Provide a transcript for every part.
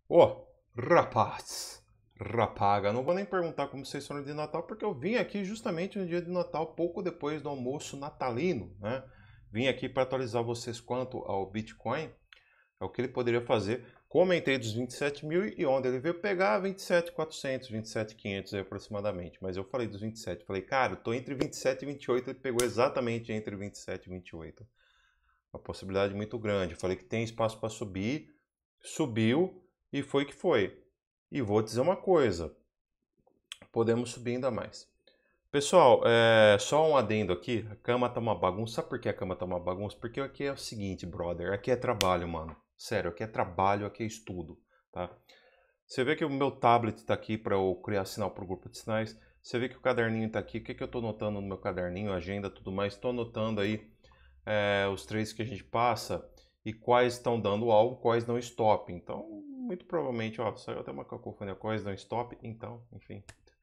Ô, rapaz, rapaga, não vou nem perguntar como vocês foram de Natal, porque eu vim aqui justamente no dia de Natal, pouco depois do almoço natalino, né? Vim aqui para atualizar vocês quanto ao Bitcoin, é o que ele poderia fazer. Comentei dos 27 mil e onde ele veio pegar 27.400, 27.500 aproximadamente, mas eu falei dos 27, falei, cara, eu tô entre 27 e 28, ele pegou exatamente entre 27 e 28. Uma possibilidade muito grande. Eu falei que tem espaço para subir, subiu e foi que foi. E vou dizer uma coisa, podemos subir ainda mais. Pessoal, só um adendo aqui, a cama tá uma bagunça. Sabe por que a cama tá uma bagunça? Porque aqui é o seguinte, brother, aqui é trabalho, mano. Sério, aqui é trabalho, aqui é estudo, tá? Você vê que o meu tablet tá aqui para eu criar sinal pro grupo de sinais. Você vê que o caderninho tá aqui. O que, que eu tô notando no meu caderninho, agenda, tudo mais? Estou anotando aí os trades que a gente passa e quais estão dando alvo, quais não stop. Então, muito provavelmente, ó, saiu até uma cacofonia, quais não stop. Então, enfim.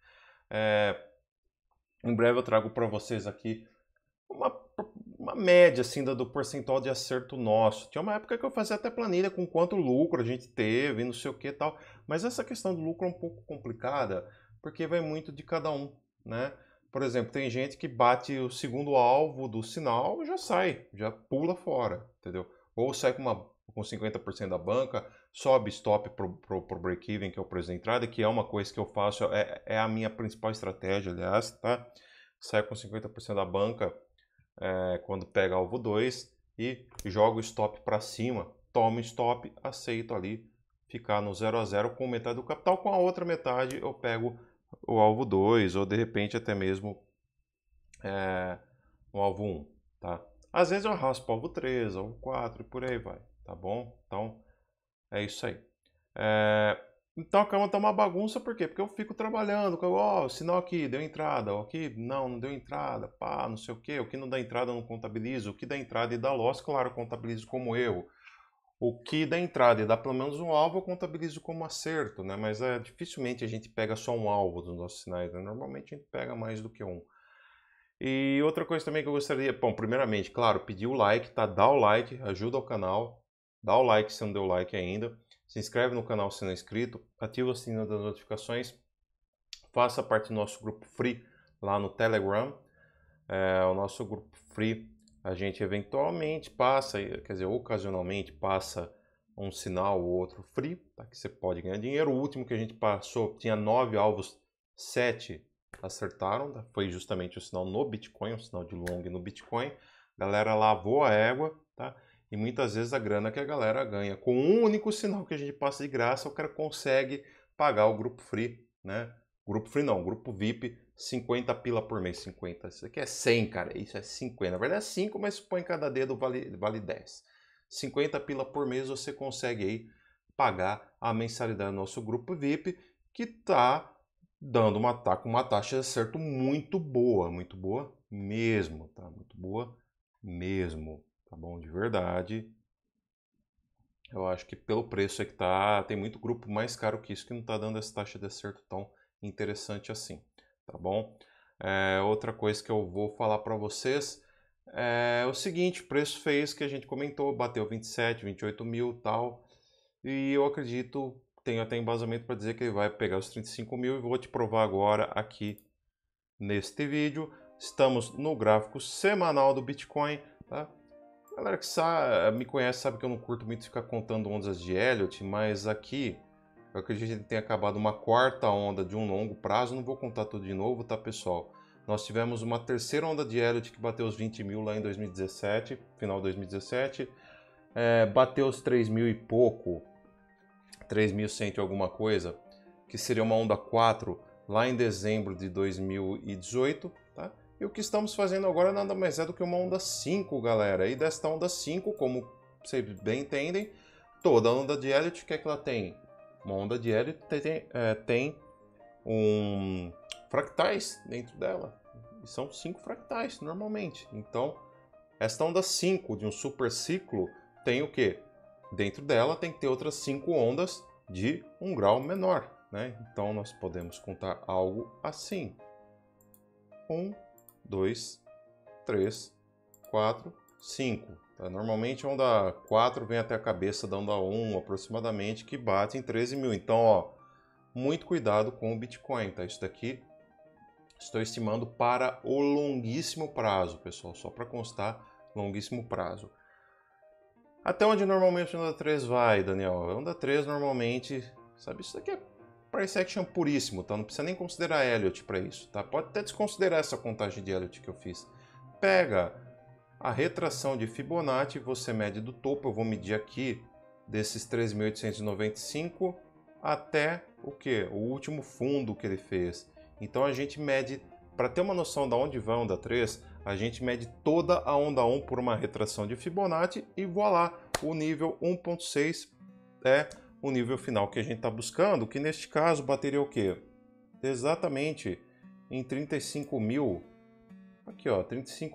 Em breve eu trago para vocês aqui uma, uma média assim do percentual de acerto nosso. Tinha uma época que eu fazia até planilha com quanto lucro a gente teve, não sei o que e tal. Mas essa questão do lucro é um pouco complicada, porque vai muito de cada um, né? Por exemplo, tem gente que bate o segundo alvo do sinal e já sai, já pula fora, entendeu? Ou sai com 50% da banca, sobe stop pro break-even, que é o preço da entrada, que é uma coisa que eu faço, é a minha principal estratégia, aliás, tá? Sai com 50% da banca quando pega alvo 2 e joga o stop para cima, toma o stop, aceito ali, ficar no 0 a 0 com metade do capital, com a outra metade eu pego o alvo 2 ou de repente até mesmo o alvo 1, tá? Às vezes eu raspo o alvo 3, alvo 4 e por aí vai, tá bom? Então é isso aí. Então a cama tá uma bagunça, por quê? Porque eu fico trabalhando, ó, o sinal aqui deu entrada, ó, aqui não deu entrada, pá, não sei o quê, o que não dá entrada eu não contabilizo, o que dá entrada e dá loss, claro, eu contabilizo como erro. O que dá entrada e dá pelo menos um alvo eu contabilizo como acerto, né? Mas dificilmente a gente pega só um alvo dos nossos sinais, né? Normalmente a gente pega mais do que um. E outra coisa também que eu gostaria, bom, primeiramente, claro, pedir o like, tá? Dá o like, ajuda o canal, dá o like se não deu like ainda, se inscreve no canal se não é inscrito, ativa o sininho das notificações, faça parte do nosso grupo free lá no Telegram. O nosso grupo free, a gente eventualmente passa, quer dizer, ocasionalmente passa um sinal ou outro free, tá? Que você pode ganhar dinheiro. O último que a gente passou tinha 9 alvos, 7 acertaram, tá? Foi justamente o sinal no Bitcoin, o sinal de long no Bitcoin. A galera lavou a égua, tá? E muitas vezes a grana que a galera ganha com um único sinal que a gente passa de graça, o cara consegue pagar o grupo free, né? Grupo free não, grupo VIP, 50 pila por mês, 50. Isso aqui é 100, cara, isso é 50. Na verdade é 5, mas põe cada dedo vale 10. 50 pila por mês você consegue aí pagar a mensalidade do nosso grupo VIP, que tá dando tá com uma taxa de acerto muito boa mesmo, tá? Muito boa mesmo, tá bom? De verdade. Eu acho que pelo preço é que tá, tem muito grupo mais caro que isso que não tá dando essa taxa de acerto tão interessante assim, tá bom? Outra coisa que eu vou falar para vocês é o seguinte, o preço fez que a gente comentou, bateu 27, 28 mil e tal, e eu acredito, tenho até embasamento para dizer que ele vai pegar os 35 mil e vou te provar agora aqui neste vídeo. Estamos no gráfico semanal do Bitcoin, tá? A galera que me conhece sabe que eu não curto muito ficar contando ondas de Elliott, mas aqui eu acredito que a gente tenha acabado uma quarta onda de um longo prazo. Não vou contar tudo de novo, tá, pessoal? Nós tivemos uma terceira onda de Elliott que bateu os 20 mil lá em 2017, final de 2017. Bateu os 3 mil e pouco, 3.100 e alguma coisa, que seria uma onda 4 lá em dezembro de 2018, tá? E o que estamos fazendo agora nada mais é do que uma onda 5, galera. E desta onda 5, como vocês bem entendem, toda onda de Elliott, o que é que ela tem? Uma onda de Elliott tem fractais dentro dela. E são 5 fractais, normalmente. Então, esta onda 5 de um super ciclo tem o quê? Dentro dela tem que ter outras 5 ondas de um grau menor, né? Então nós podemos contar algo assim: 1, 2, 3, 4, 5. Tá? Normalmente a onda 4 vem até a cabeça da onda 1, aproximadamente, que bate em 13 mil. Então, ó, muito cuidado com o Bitcoin, tá? Isso daqui estou estimando para o longuíssimo prazo, pessoal. Só para constar, longuíssimo prazo. Até onde normalmente a onda 3 vai, Daniel? A onda 3 normalmente, sabe, isso daqui é price action puríssimo, tá? Não precisa nem considerar Elliott para isso, tá? Pode até desconsiderar essa contagem de Elliott que eu fiz. Pega a retração de Fibonacci, você mede do topo, eu vou medir aqui desses 3.895 até o que? O último fundo que ele fez. Então a gente mede, para ter uma noção de onde vai a onda 3, a gente mede toda a onda 1 por uma retração de Fibonacci e voilá, o nível 1.6 é o nível final que a gente está buscando, que neste caso bateria o quê? Exatamente em 35 mil, aqui ó,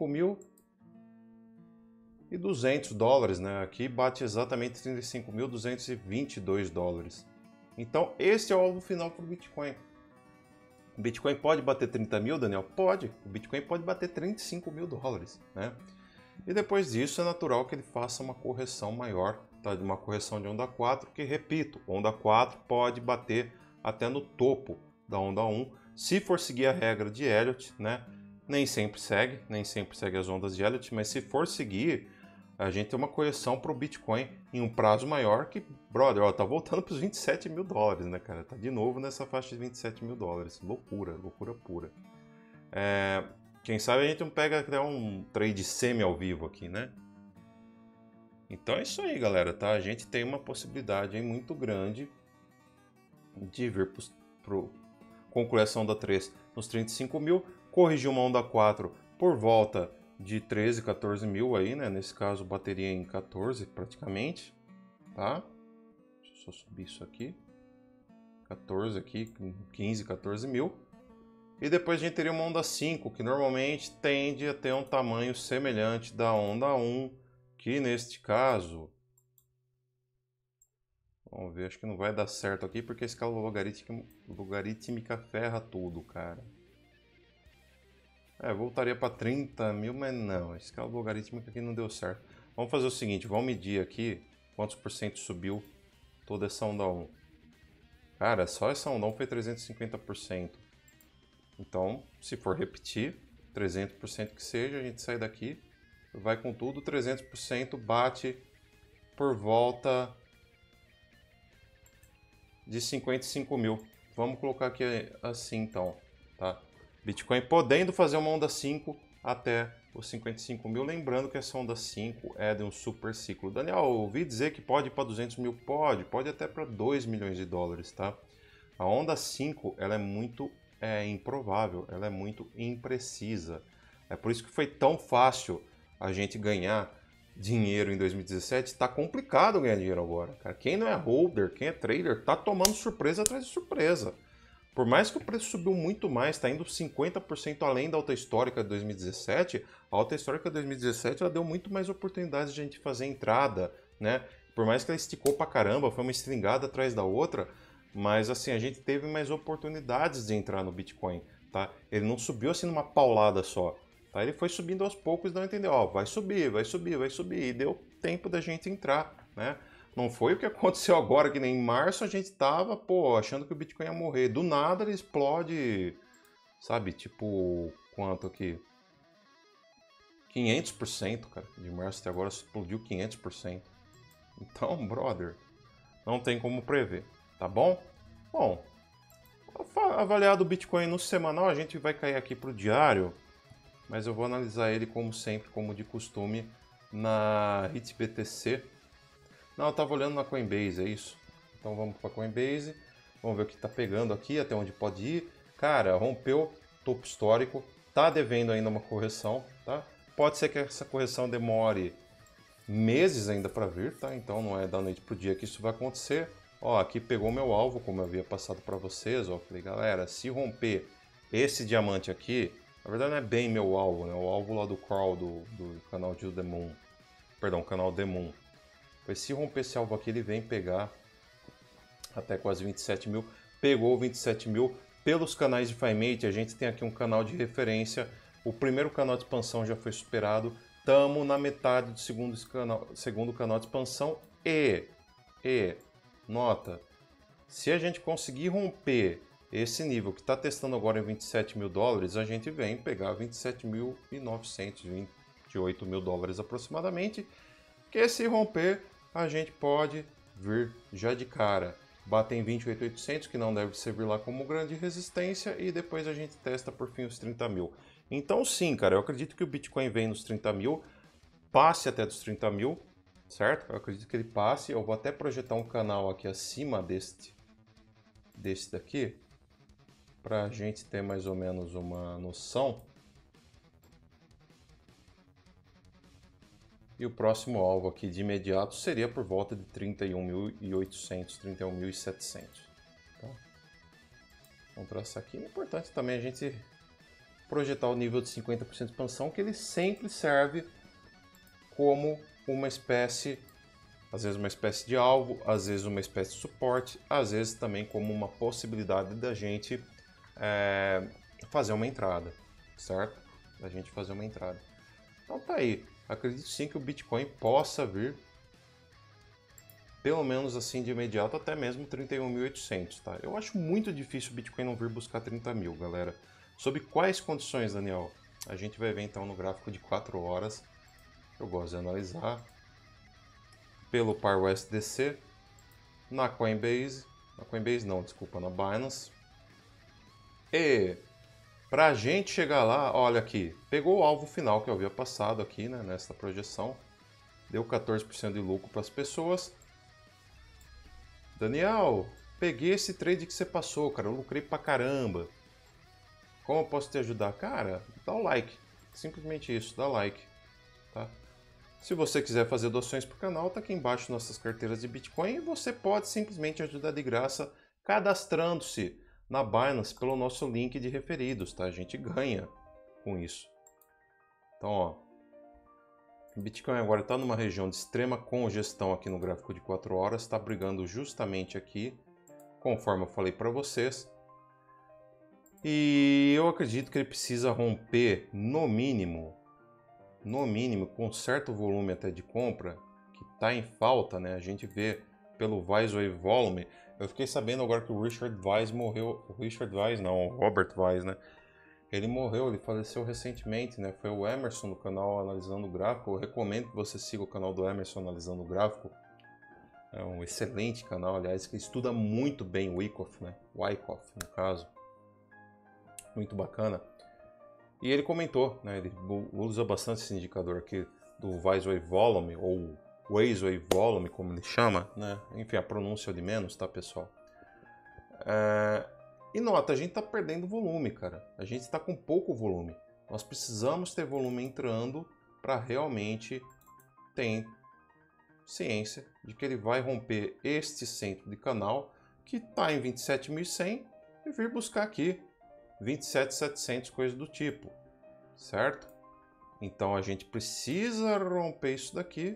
35.200 dólares, né? Aqui bate exatamente 35.222 dólares. Então esse é o alvo final para o Bitcoin. O Bitcoin pode bater 30 mil, Daniel? Pode. O Bitcoin pode bater 35 mil dólares, né? E depois disso é natural que ele faça uma correção maior, tá? Uma correção de onda 4, que, repito, onda 4 pode bater até no topo da onda 1, se for seguir a regra de Elliott, né? Nem sempre segue as ondas de Elliott, mas se for seguir, a gente tem uma correção para o Bitcoin em um prazo maior que, brother, ó, tá voltando para os 27 mil dólares, né, cara? Tá de novo nessa faixa de 27 mil dólares. Loucura, loucura pura. Quem sabe a gente não pega até um trade semi ao vivo aqui, né? Então é isso aí, galera, tá? A gente tem uma possibilidade aí muito grande de vir concluir essa onda 3 nos 35 mil, corrigir uma onda 4 por volta de 13, 14 mil aí, né? Nesse caso, bateria em 14 praticamente, tá? Deixa eu só subir isso aqui. 14 aqui, 15, 14 mil. E depois a gente teria uma onda 5, que normalmente tende a ter um tamanho semelhante da onda 1, que neste caso... Vamos ver, acho que não vai dar certo aqui, porque a escala logarítmica ferra tudo, cara. Voltaria para 30 mil, mas não, a escala logarítmica aqui não deu certo. Vamos fazer o seguinte, vamos medir aqui quantos por cento subiu toda essa onda 1. Cara, só essa onda 1 foi 350%. Então, se for repetir, 300% que seja, a gente sai daqui, vai com tudo, 300% bate por volta de 55 mil. Vamos colocar aqui assim então, tá? Bitcoin podendo fazer uma onda 5 até os 55 mil. Lembrando que essa onda 5 é de um super ciclo. Daniel, ouvi dizer que pode ir para 200 mil? Pode até para 2 milhões de dólares, tá? A onda 5 ela é muito improvável, ela é muito imprecisa. É por isso que foi tão fácil a gente ganhar dinheiro em 2017. Está complicado ganhar dinheiro agora, cara. Quem não é holder, quem é trader, tá tomando surpresa atrás de surpresa. Por mais que o preço subiu muito mais, está indo 50% além da alta histórica de 2017, a alta histórica de 2017 ela deu muito mais oportunidades de a gente fazer entrada, né? Por mais que ela esticou pra caramba, foi uma estringada atrás da outra, mas assim, a gente teve mais oportunidades de entrar no Bitcoin, tá? Ele não subiu assim numa paulada só, tá? Ele foi subindo aos poucos, dando a entender, ó, vai subir, vai subir, vai subir, e deu tempo da gente entrar, né? Não foi o que aconteceu agora, que nem em março a gente tava, pô, achando que o Bitcoin ia morrer. Do nada ele explode, sabe, tipo, quanto aqui? 500%, cara. De março até agora explodiu 500%. Então, brother, não tem como prever, tá bom? Bom, avaliado o Bitcoin no semanal, a gente vai cair aqui pro diário, mas eu vou analisar ele como sempre, como de costume, na HitBTC. Não, eu estava olhando na Coinbase, é isso? Então vamos para a Coinbase, vamos ver o que está pegando aqui, até onde pode ir. Cara, rompeu topo histórico, tá devendo ainda uma correção, tá? Pode ser que essa correção demore meses ainda para vir, tá? Então não é da noite pro dia que isso vai acontecer. Ó, aqui pegou meu alvo, como eu havia passado para vocês, ó. Falei, galera, se romper esse diamante aqui, na verdade não é bem meu alvo, né? O alvo lá do crawl do canal de The Moon, perdão, canal The Moon. Se romper esse alvo aqui, ele vem pegar até quase 27 mil. Pegou 27 mil pelos canais de FiMate. A gente tem aqui um canal de referência. O primeiro canal de expansão já foi superado. estamos na metade do segundo canal de expansão e, nota, se a gente conseguir romper esse nível que está testando agora em 27 mil dólares, a gente vem pegar 27.900, 28 mil dólares aproximadamente, que se romper, a gente pode vir já de cara. Bater em 28.800, que não deve servir lá como grande resistência, e depois a gente testa por fim os 30 mil. Então sim, cara, eu acredito que o Bitcoin vem nos 30 mil, passe até dos 30 mil, certo? Eu acredito que ele passe. Eu vou até projetar um canal aqui acima desse daqui, para a gente ter mais ou menos uma noção. E o próximo alvo aqui de imediato seria por volta de 31.800, 31.700. Tá? Vamos traçar aqui. É importante também a gente projetar o nível de 50% de expansão, que ele sempre serve como uma espécie, às vezes uma espécie de alvo, às vezes uma espécie de suporte, às vezes também como uma possibilidade da gente fazer uma entrada, certo? Da gente fazer uma entrada. Então tá aí. Acredito sim que o Bitcoin possa vir, pelo menos assim de imediato, até mesmo 31.800, tá? Eu acho muito difícil o Bitcoin não vir buscar 30 mil, galera. Sob quais condições, Daniel? A gente vai ver então no gráfico de 4 horas. Eu gosto de analisar pelo par USDC, na Coinbase não, desculpa, na Binance. E para a gente chegar lá, olha aqui, pegou o alvo final que eu havia passado aqui, né, nessa projeção, deu 14% de lucro para as pessoas. Daniel, peguei esse trade que você passou, cara, eu lucrei pra caramba. Como eu posso te ajudar? Cara, dá o like, simplesmente isso, dá like, tá? Se você quiser fazer doações para o canal, tá aqui embaixo nossas carteiras de Bitcoin e você pode simplesmente ajudar de graça cadastrando-se na Binance pelo nosso link de referidos, tá? A gente ganha com isso. Então, ó, o Bitcoin agora está numa região de extrema congestão aqui no gráfico de 4 horas, está brigando justamente aqui, conforme eu falei para vocês. E eu acredito que ele precisa romper, no mínimo, com certo volume até de compra, que está em falta, né? A gente vê pelo Weiss Wave Volume. Eu fiquei sabendo agora que o Richard Weiss morreu. O Richard Weiss não, o Robert Weiss, né? Ele morreu, ele faleceu recentemente, né? Foi o Emerson do canal Analisando o Gráfico. Eu recomendo que você siga o canal do Emerson Analisando o Gráfico. É um excelente canal, aliás, que estuda muito bem o Wyckoff, né? Wyckoff, no caso. Muito bacana. E ele comentou, né? Ele usa bastante esse indicador aqui do Weiss Wave Volume, ou Weiss Wave Volume, como ele chama, né? Enfim, a pronúncia de menos, tá, pessoal? E nota, a gente tá perdendo volume, cara. A gente está com pouco volume. Nós precisamos ter volume entrando para realmente ter ciência de que ele vai romper este centro de canal que está em 27.100 e vir buscar aqui 27.700, coisa do tipo, certo? Então a gente precisa romper isso daqui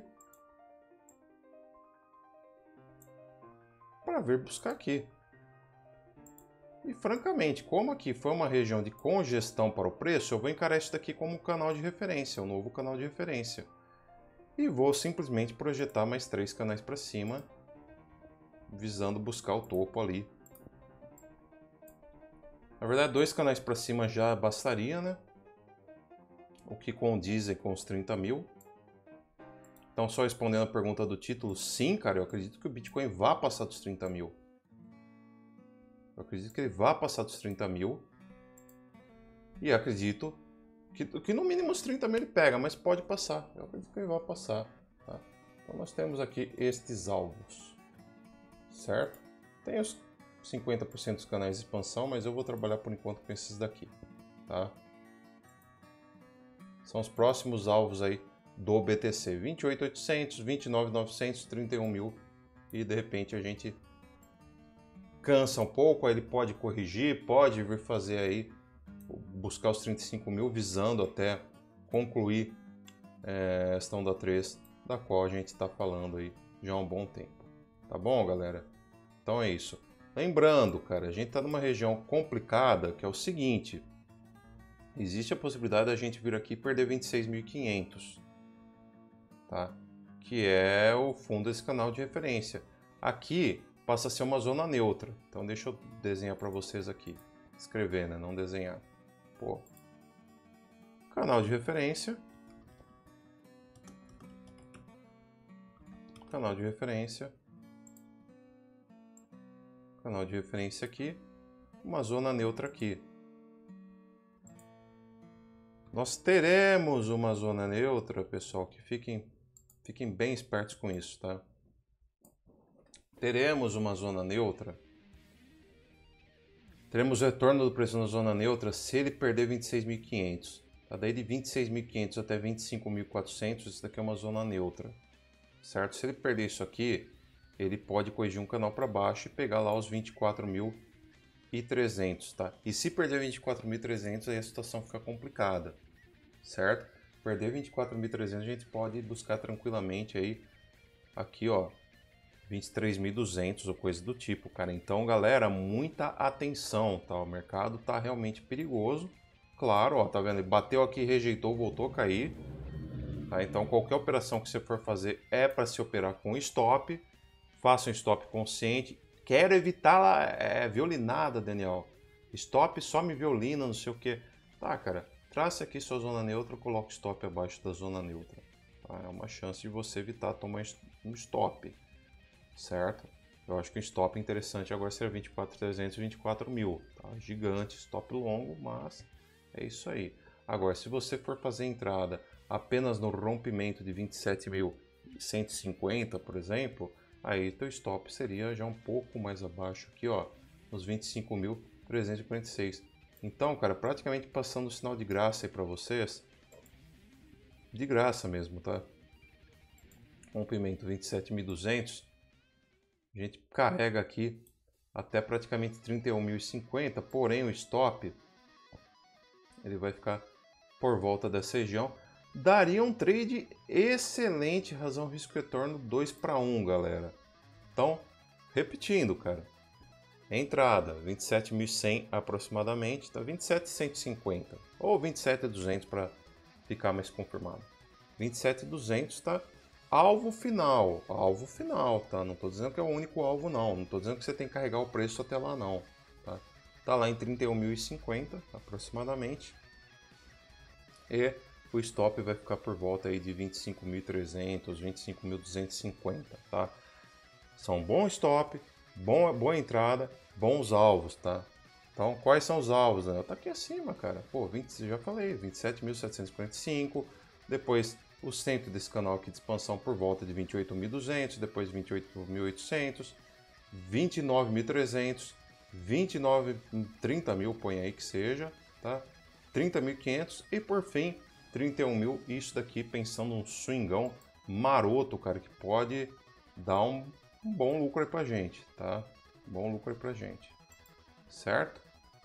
para vir buscar aqui. E francamente, como aqui foi uma região de congestão para o preço, eu vou encarar isso daqui como um canal de referência, um novo canal de referência. E vou simplesmente projetar mais 3 canais para cima, visando buscar o topo ali. Na verdade, 2 canais para cima já bastaria, né? O que condizem com os 30 mil. Então, só respondendo a pergunta do título, sim, cara, eu acredito que o Bitcoin vá passar dos 30 mil. Eu acredito que ele vá passar dos 30 mil. E acredito que no mínimo os 30 mil ele pega, mas pode passar. Eu acredito que ele vai passar. Tá? Então nós temos aqui estes alvos. Certo? Tem os 50% dos canais de expansão, mas eu vou trabalhar por enquanto com esses daqui. Tá? São os próximos alvos aí do BTC. 28.800, 29.900, 31 mil. E de repente a gente cansa um pouco, aí ele pode corrigir, pode vir fazer aí, buscar os 35 mil, visando até concluir esta onda 3, da qual a gente está falando aí já há um bom tempo. Tá bom, galera? Então é isso. Lembrando, cara, a gente está numa região complicada, que é o seguinte, existe a possibilidade da gente vir aqui e perder 26.500, tá? Que é o fundo desse canal de referência. Aqui passa a ser uma zona neutra. Então deixa eu desenhar para vocês aqui. Escrever, né? Não desenhar. Pô. Canal de referência. Canal de referência. Canal de referência aqui. Uma zona neutra aqui. Nós teremos uma zona neutra, pessoal, que fiquem bem espertos com isso, tá? Teremos uma zona neutra. Teremos o retorno do preço na zona neutra se ele perder 26.500. Tá? Daí de 26.500 até 25.400, isso daqui é uma zona neutra. Certo? Se ele perder isso aqui, ele pode corrigir um canal para baixo e pegar lá os 24.300, tá? E se perder 24.300, aí a situação fica complicada, certo? Perder 24.300 a gente pode buscar tranquilamente aí, aqui ó, 23.200 ou coisa do tipo, cara. Então, galera, muita atenção, tá? O mercado tá realmente perigoso. Claro, ó, tá vendo? Ele bateu aqui, rejeitou, voltou a cair. Tá? Então, qualquer operação que você for fazer é para se operar com stop. Faça um stop consciente. Quero evitar violinada, Daniel. Stop só me violina, não sei o que. Tá, cara. Trace aqui sua zona neutra, coloque stop abaixo da zona neutra. Tá? É uma chance de você evitar tomar um stop. Certo? Eu acho que o stop interessante agora será 24.300 e 24.000. Tá? Gigante, stop longo, mas é isso aí. Agora, se você for fazer entrada apenas no rompimento de 27.150, por exemplo, aí teu stop seria já um pouco mais abaixo aqui, ó, nos 25.346. Então, cara, praticamente passando o sinal de graça aí para vocês, de graça mesmo, tá? Rompimento 27.200, a gente carrega aqui até praticamente 31.050, porém o stop ele vai ficar por volta dessa região. Daria um trade excelente, razão risco retorno 2/1, galera. Então, repetindo, cara. Entrada 27.100 aproximadamente, tá? 27.150 ou 27.200 para ficar mais confirmado. 27.200, tá? Alvo final, tá? Não estou dizendo que é o único alvo, não. Não estou dizendo que você tem que carregar o preço até lá, não. Tá, tá lá em 31.050 aproximadamente. E o stop vai ficar por volta aí de 25.300, 25.250, tá? São bom stop, boa entrada, bons alvos, tá? Então, quais são os alvos? Né? Tá aqui acima, cara. Pô, já falei, 27.745. Depois, o centro desse canal aqui de expansão por volta de 28.200. Depois, 28.800. 29.300. 30.000, põe aí que seja, tá? 30.500. E por fim, 31.000. Isso daqui pensando num swingão maroto, cara, que pode dar um bom lucro aí pra gente, tá? Bom lucro aí pra gente. Certo?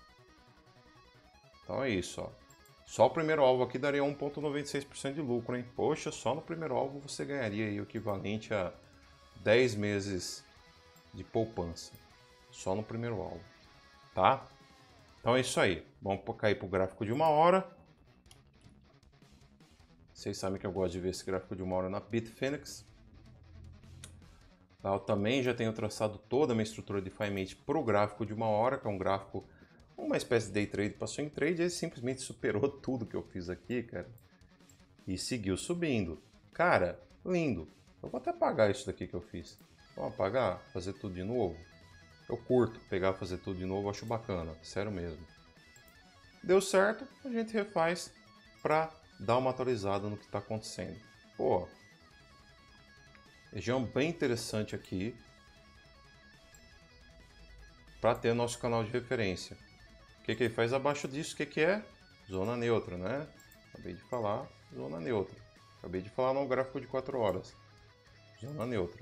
Então é isso, ó. Só o primeiro alvo aqui daria 1,96% de lucro, hein? Poxa, só no primeiro alvo você ganharia aí o equivalente a 10 meses de poupança. Só no primeiro alvo, tá? Então é isso aí. Vamos cair pro gráfico de 1 hora. Vocês sabem que eu gosto de ver esse gráfico de 1 hora na Bitfinex. Eu também já tenho traçado toda a minha estrutura de FiMate para o gráfico de 1 hora, que é um gráfico, uma espécie de day trade para swing trade, ele simplesmente superou tudo que eu fiz aqui, cara, e seguiu subindo. Cara, lindo. Eu vou até apagar isso daqui que eu fiz. Vamos apagar? Fazer tudo de novo? Eu curto pegar fazer tudo de novo, acho bacana, sério mesmo. Deu certo, a gente refaz para dar uma atualizada no que está acontecendo. Pô, região bem interessante aqui para ter nosso canal de referência. O que ele faz abaixo disso? O que é? Zona neutra, né? Acabei de falar, zona neutra. Acabei de falar no gráfico de 4 horas. Zona neutra.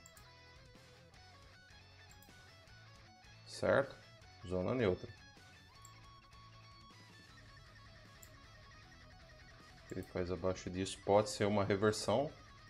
Certo? Zona neutra. O que ele faz abaixo disso pode ser uma reversão.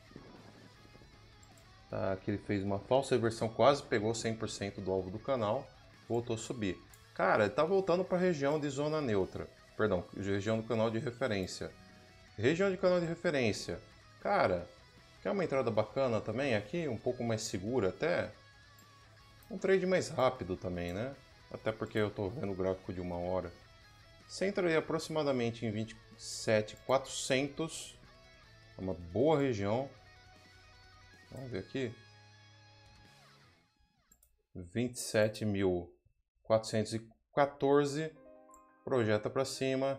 Tá, que ele fez uma falsa reversão, quase pegou 100% do alvo do canal, voltou a subir. Cara, ele está voltando para a região de zona neutra, perdão, região do canal de referência. Região de canal de referência, cara, Quer uma entrada bacana também aqui, um pouco mais segura até? Um trade mais rápido também, né? Até porque eu estou vendo o gráfico de 1 hora. Você entraria aproximadamente em 27.400. É uma boa região. Vamos ver aqui. 27.414. Projeta para cima.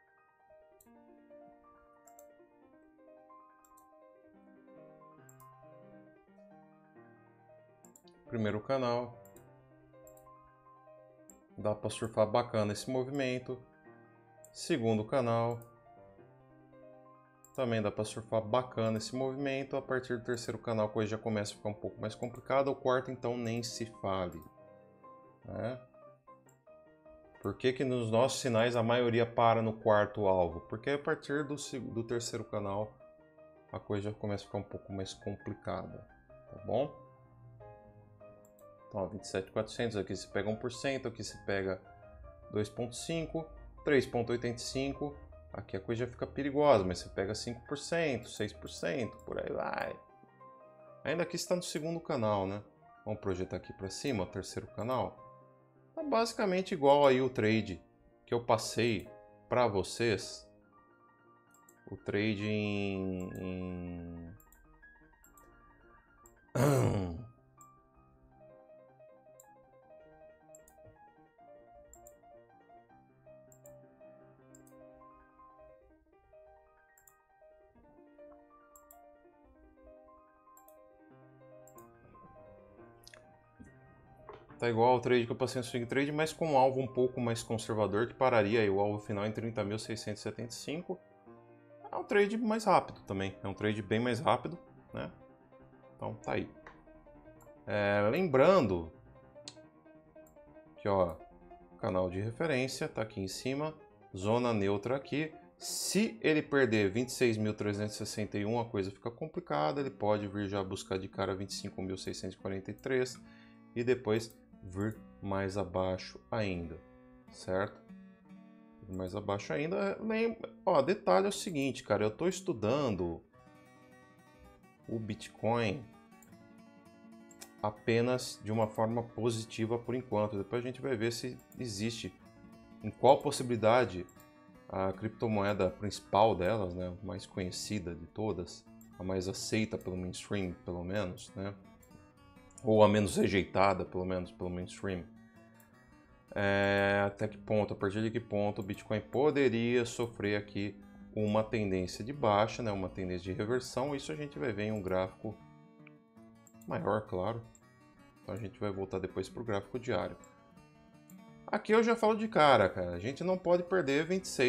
Primeiro canal. Dá para surfar bacana esse movimento. Segundo canal. Também dá para surfar bacana esse movimento. A partir do terceiro canal a coisa já começa a ficar um pouco mais complicada. O quarto então nem se fale, né? Por que nos nossos sinais a maioria para no quarto alvo? Porque a partir do terceiro canal a coisa já começa a ficar um pouco mais complicada, tá bom? Então, 27.400, aqui se pega 1%, aqui se pega 2.5, 3.85, aqui a coisa já fica perigosa, mas você pega 5%, 6%, por aí vai. Ainda aqui está no segundo canal, né? Vamos projetar aqui para cima, o terceiro canal. Tá basicamente igual aí o trade que eu passei para vocês. O trade em... Tá igual ao trade que eu passei no swing trade, mas com um alvo um pouco mais conservador, que pararia aí o alvo final em 30.675. É um trade mais rápido também, é um trade bem mais rápido, né? Então tá aí. Lembrando que, ó, canal de referência tá aqui em cima, zona neutra aqui. Se ele perder 26.361, a coisa fica complicada, ele pode vir já buscar de cara 25.643 e depois vir mais abaixo ainda, certo? Mais abaixo ainda, ó, detalhe é o seguinte, cara, eu estou estudando o Bitcoin apenas de uma forma positiva por enquanto. Depois a gente vai ver se existe, em qual possibilidade a criptomoeda principal delas, né, mais conhecida de todas, a mais aceita pelo mainstream, pelo menos, né, ou a menos rejeitada, pelo menos pelo mainstream. Até que ponto, a partir de que ponto o Bitcoin poderia sofrer aqui uma tendência de baixa, né, uma tendência de reversão. Isso a gente vai ver em um gráfico maior, claro. Então a gente vai voltar depois para o gráfico diário. Aqui eu já falo de cara, a gente não pode perder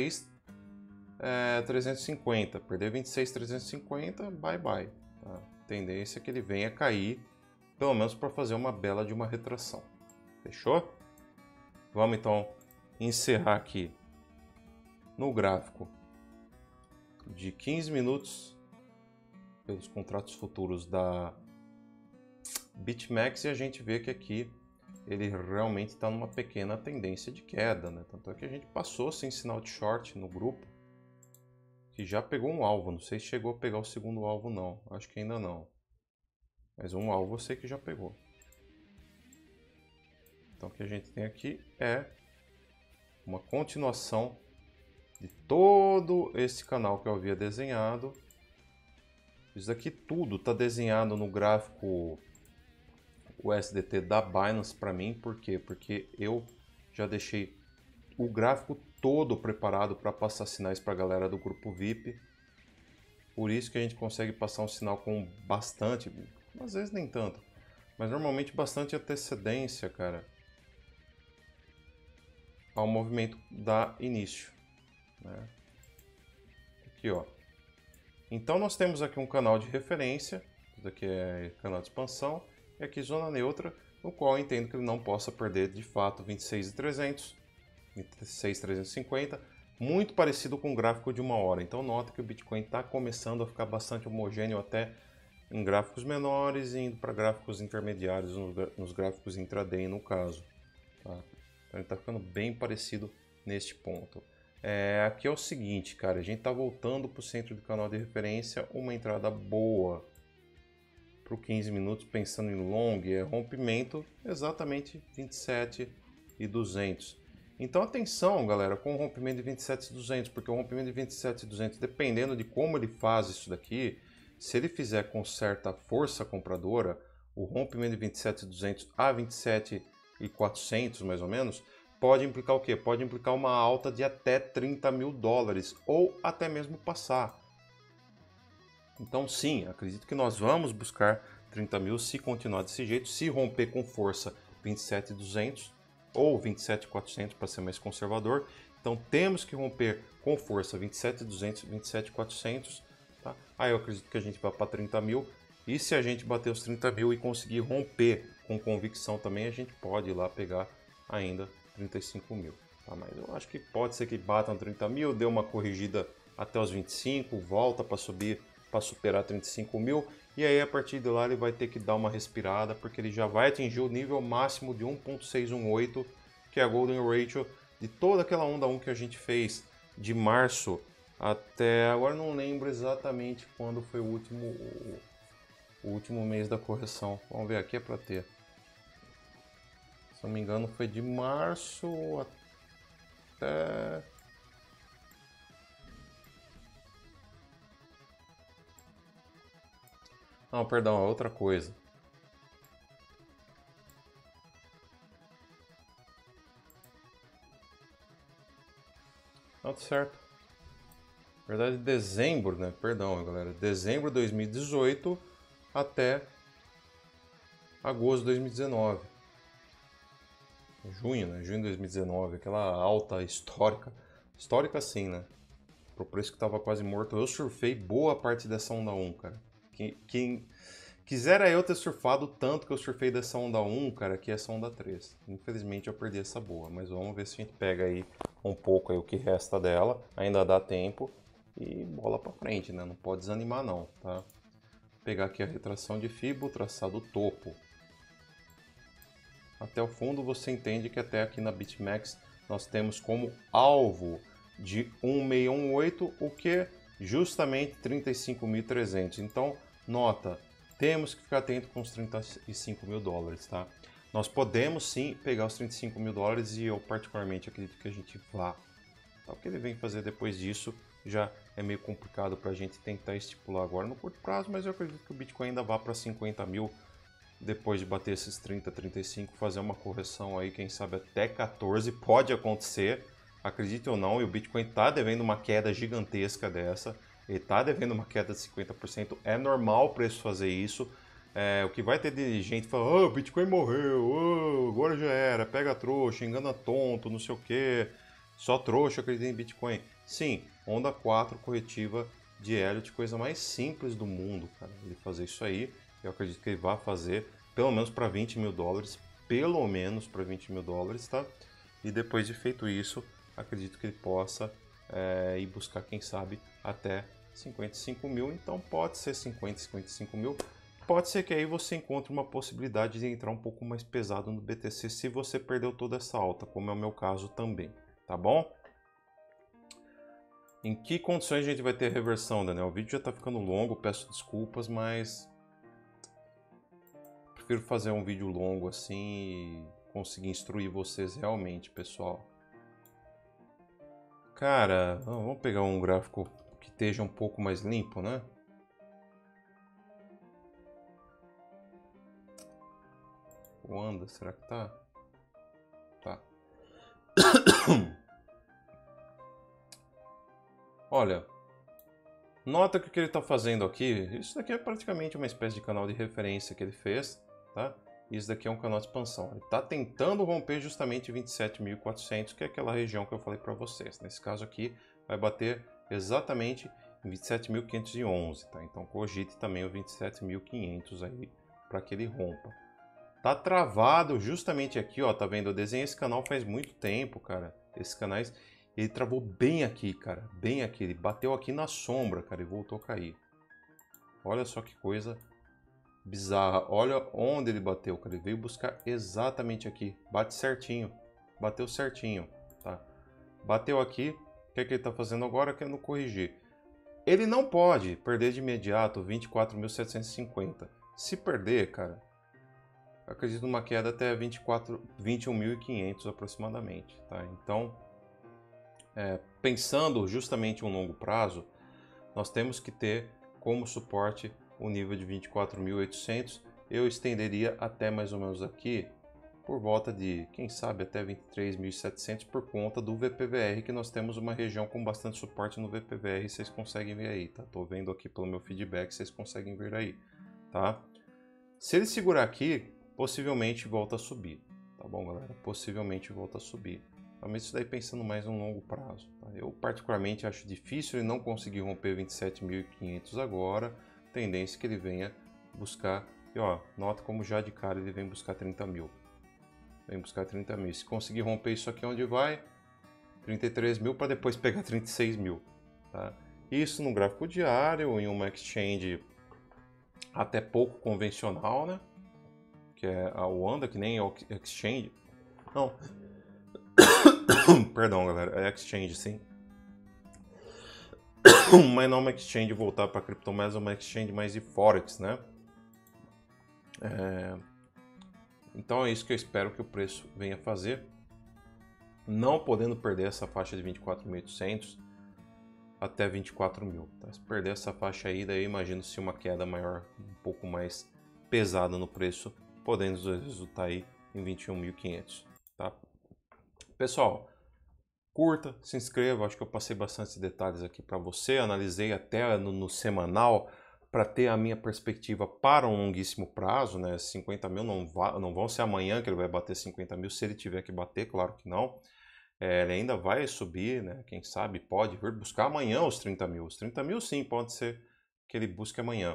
26.350. Perder 26.350, bye bye. Tá? A tendência é que ele venha cair, pelo menos para fazer uma bela de uma retração. Fechou? Vamos então encerrar aqui no gráfico de 15 minutos pelos contratos futuros da BitMEX e a gente vê que aqui ele realmente está numa pequena tendência de queda, né? Tanto é que a gente passou sem sinal de short no grupo, que já pegou um alvo. Não sei se chegou a pegar o segundo alvo não, acho que ainda não. Mas um alvo eu sei que já pegou. Então o que a gente tem aqui é uma continuação de todo esse canal que eu havia desenhado. Isso daqui tudo está desenhado no gráfico USDT da Binance para mim. Por quê? Porque eu já deixei o gráfico todo preparado para passar sinais para a galera do grupo VIP. Por isso que a gente consegue passar um sinal com bastante, às vezes nem tanto, mas normalmente bastante antecedência, cara, ao movimento dar início, né? Aqui, ó. Então nós temos aqui um canal de referência, isso aqui é canal de expansão, e aqui zona neutra, no qual eu entendo que ele não possa perder de fato 26.300, 26.350, muito parecido com o gráfico de 1 hora. Então nota que o Bitcoin está começando a ficar bastante homogêneo até em gráficos menores e indo para gráficos intermediários, nos gráficos intraday no caso. Tá? Então ele está ficando bem parecido neste ponto. Aqui é o seguinte, cara, a gente está voltando para o centro do canal de referência, uma entrada boa para o 15 minutos pensando em long, é rompimento exatamente 27.200. Então atenção, galera, com o rompimento de 27.200, porque o rompimento de 27.200, dependendo de como ele faz isso daqui, se ele fizer com certa força compradora, o rompimento de 27.200 a 27.400 mais ou menos, pode implicar o quê? Pode implicar uma alta de até 30 mil dólares ou até mesmo passar. Então sim, acredito que nós vamos buscar 30 mil se continuar desse jeito, se romper com força 27.200 ou 27.400 para ser mais conservador. Então temos que romper com força 27.200, 27.400, tá? Aí eu acredito que a gente vai para 30 mil. E se a gente bater os 30 mil e conseguir romper com convicção também, a gente pode ir lá pegar ainda 35 mil. Tá? Mas eu acho que pode ser que batam 30 mil, dê uma corrigida até os 25, volta para subir, para superar 35 mil. E aí a partir de lá ele vai ter que dar uma respirada, porque ele já vai atingir o nível máximo de 1.618, que é a Golden Ratio de toda aquela onda 1 que a gente fez de março até... Agora não lembro exatamente quando foi o último mês da correção. Vamos ver, aqui é para ter. Se não me engano foi de março até... Não, perdão, é outra coisa. Não, tá certo. Na verdade, dezembro, né? Perdão, galera. Dezembro de 2018 até agosto de 2019. Junho, né? Junho de 2019. Aquela alta histórica. Histórica sim, né? Pro preço que tava quase morto. Eu surfei boa parte dessa onda 1, cara. Quem quisera eu ter surfado tanto que eu surfei dessa onda 1, cara, que é essa onda 3. Infelizmente eu perdi essa boa. Mas vamos ver se a gente pega aí um pouco aí o que resta dela. Ainda dá tempo. E bola para frente, né? Não pode desanimar não, tá? Vou pegar aqui a retração de Fibo, traçar do topo até o fundo. Você entende que até aqui na BitMEX nós temos como alvo de 1.618, o que é justamente 35.300. Então, nota, temos que ficar atento com os 35 mil dólares, tá? Nós podemos sim pegar os 35 mil dólares e eu particularmente acredito que a gente vá. O que ele vem fazer depois disso já é meio complicado para a gente tentar estipular agora no curto prazo, mas eu acredito que o Bitcoin ainda vá para 50 mil depois de bater esses 30, 35, fazer uma correção aí, quem sabe até 14, pode acontecer, acredite ou não, e o Bitcoin está devendo uma queda gigantesca dessa, ele está devendo uma queda de 50%, é normal o preço fazer isso. O que vai ter de gente falando, o Bitcoin morreu, agora já era, pega trouxa, engana tonto, não sei o que, só trouxa acredita em Bitcoin. Sim, onda 4 corretiva de Elliott, coisa mais simples do mundo, cara, ele fazer isso aí. Eu acredito que ele vai fazer pelo menos para 20 mil dólares, pelo menos para 20 mil dólares, tá? E depois de feito isso, acredito que ele possa ir buscar, quem sabe, até 55 mil. Então pode ser 50, 55 mil. Pode ser que aí você encontre uma possibilidade de entrar um pouco mais pesado no BTC se você perdeu toda essa alta, como é o meu caso também, tá bom? Em que condições a gente vai ter reversão, Daniel? O vídeo já está ficando longo, peço desculpas, mas prefiro fazer um vídeo longo assim e conseguir instruir vocês realmente, pessoal. Cara, vamos pegar um gráfico que esteja um pouco mais limpo, né? O anda, será que tá? Tá. Olha, nota que o que ele está fazendo aqui, isso daqui é praticamente uma espécie de canal de referência que ele fez, tá? Isso daqui é um canal de expansão. Ele está tentando romper justamente 27.400, que é aquela região que eu falei para vocês. Nesse caso aqui, vai bater exatamente em 27.511, tá? Então cogite também o 27.500 aí para que ele rompa. Tá travado justamente aqui, ó, tá vendo? Eu desenhei esse canal faz muito tempo, cara. Esses canais, ele travou bem aqui, cara, bem aqui. Ele bateu aqui na sombra, cara, e voltou a cair. Olha só que coisa bizarra. Olha onde ele bateu, cara. Ele veio buscar exatamente aqui. Bate certinho. Bateu certinho, tá? Bateu aqui. O que é que ele tá fazendo agora? Querendo corrigir. Ele não pode perder de imediato 24.750. Se perder, cara, acredito numa queda até 21.500 aproximadamente, tá? Então, pensando justamente em um longo prazo, nós temos que ter como suporte o nível de 24.800. Eu estenderia até mais ou menos aqui, por volta de, quem sabe, até 23.700 por conta do VPVR, que nós temos uma região com bastante suporte no VPVR, vocês conseguem ver aí, tá? Tô vendo aqui pelo meu feedback, vocês conseguem ver aí, tá? Se ele segurar aqui, possivelmente volta a subir, tá bom, galera? Possivelmente volta a subir. Mas isso daí pensando mais no longo prazo. Tá? Eu particularmente acho difícil ele não conseguir romper 27.500 agora. Tendência que ele venha buscar. E ó, nota como já de cara ele vem buscar 30 mil. Vem buscar 30 mil. Se conseguir romper isso aqui, onde vai? 33 mil para depois pegar 36 mil. Tá? Isso no gráfico diário, em uma exchange até pouco convencional, né? Que é a Wanda, que nem é exchange. Não. Perdão, galera. É exchange, sim. Mas não é uma exchange voltar para criptomoedas, é uma exchange mais de forex, né? Então é isso que eu espero que o preço venha fazer. Não podendo perder essa faixa de 24.800 até 24 mil. Tá? Se perder essa faixa aí, daí eu imagino se uma queda maior, um pouco mais pesada no preço, podendo resultar aí em 21.500. Tá? Pessoal, curta, se inscreva, acho que eu passei bastante detalhes aqui para você, analisei até no semanal para ter a minha perspectiva para um longuíssimo prazo, né? 50 mil não vão ser amanhã que ele vai bater 50 mil, se ele tiver que bater, claro que não. Ele ainda vai subir, né? Quem sabe pode vir buscar amanhã os 30 mil. Os 30 mil sim, pode ser que ele busque amanhã.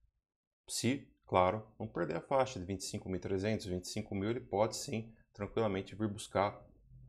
Se, claro, não perder a faixa de 25.300, 25 mil, ele pode sim, tranquilamente vir buscar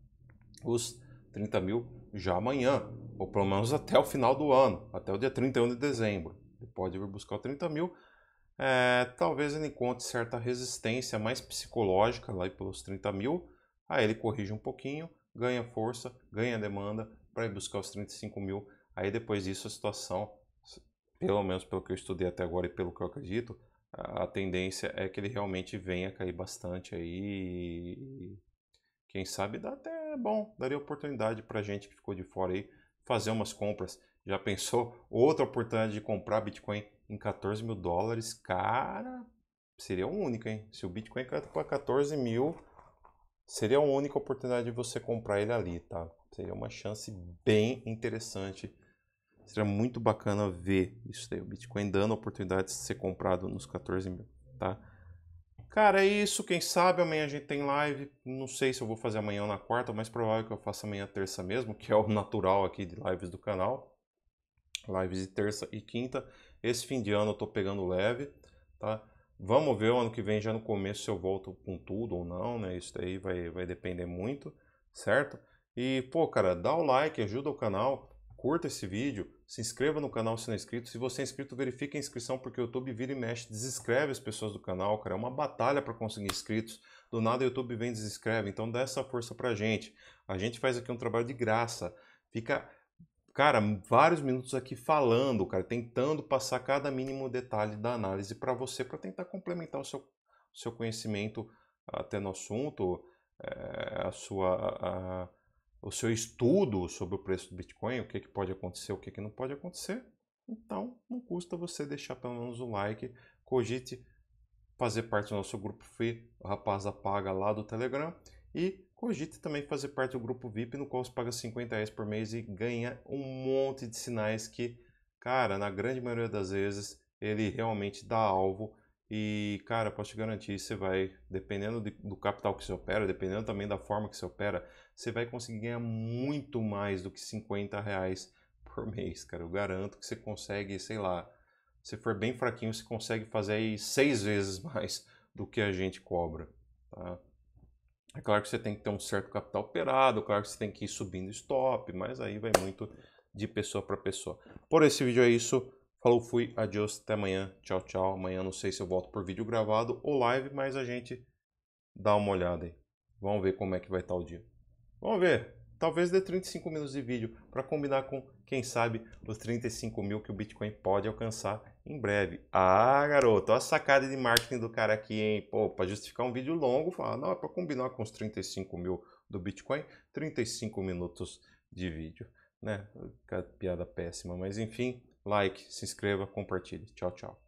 os 30 mil já amanhã, ou pelo menos até o final do ano, até o dia 31 de dezembro. Ele pode vir buscar o 30 mil. Talvez ele encontre certa resistência mais psicológica lá pelos 30 mil. Aí ele corrige um pouquinho, ganha força, ganha demanda para ir buscar os 35 mil. Aí depois disso a situação, pelo menos pelo que eu estudei até agora e pelo que eu acredito, a tendência é que ele realmente venha cair bastante aí. Quem sabe dá até bom, daria oportunidade para gente que ficou de fora aí fazer umas compras. Já pensou? Outra oportunidade de comprar Bitcoin em 14 mil dólares? Cara, seria única, hein? Se o Bitcoin cair para 14 mil, seria a única oportunidade de você comprar ele ali, tá? Seria uma chance bem interessante. Seria muito bacana ver isso daí, o Bitcoin dando a oportunidade de ser comprado nos 14 mil, tá? Cara, é isso. Quem sabe amanhã a gente tem live. Não sei se eu vou fazer amanhã ou na quarta, mas provável que eu faça amanhã terça mesmo, que é o natural aqui de lives do canal. Lives de terça e quinta. Esse fim de ano eu tô pegando leve, tá? Vamos ver o ano que vem, já no começo, se eu volto com tudo ou não, né? Isso daí vai depender muito, certo? E, pô, cara, dá o like, ajuda o canal, curta esse vídeo, se inscreva no canal se não é inscrito. Se você é inscrito, verifique a inscrição, porque o YouTube vira e mexe, desinscreve as pessoas do canal, cara. É uma batalha para conseguir inscritos. Do nada o YouTube vem e desinscreve, então dá essa força pra gente. A gente faz aqui um trabalho de graça. Fica, cara, vários minutos aqui falando, cara, tentando passar cada mínimo detalhe da análise para você, para tentar complementar o seu conhecimento até no assunto, o seu estudo sobre o preço do Bitcoin, o que pode acontecer, o que não pode acontecer. Então, não custa você deixar pelo menos o like, cogite fazer parte do nosso grupo free, o Rapaza Paga lá do Telegram, e cogite também fazer parte do grupo VIP, no qual você paga 50 reais por mês e ganha um monte de sinais que, cara, na grande maioria das vezes, ele realmente dá alvo. E, cara, posso te garantir, você vai, dependendo do capital que você opera, dependendo também da forma que você opera, você vai conseguir ganhar muito mais do que 50 reais por mês, cara. Eu garanto que você consegue, sei lá, se for bem fraquinho, você consegue fazer aí 6 vezes mais do que a gente cobra, tá? É claro que você tem que ter um certo capital operado, claro que você tem que ir subindo stop, mas aí vai muito de pessoa para pessoa. Por esse vídeo é isso. Falou, fui, adiós, até amanhã. Tchau, tchau. Amanhã não sei se eu volto por vídeo gravado ou live, mas a gente dá uma olhada aí. Vamos ver como é que vai estar o dia. Vamos ver. Talvez dê 35 minutos de vídeo para combinar com quem sabe os 35 mil que o Bitcoin pode alcançar em breve. Ah, garoto, olha a sacada de marketing do cara aqui, hein? Pô, para justificar um vídeo longo, fala, não, é para combinar com os 35 mil do Bitcoin, 35 minutos de vídeo, né? Piada péssima, mas enfim, like, se inscreva, compartilhe. Tchau, tchau.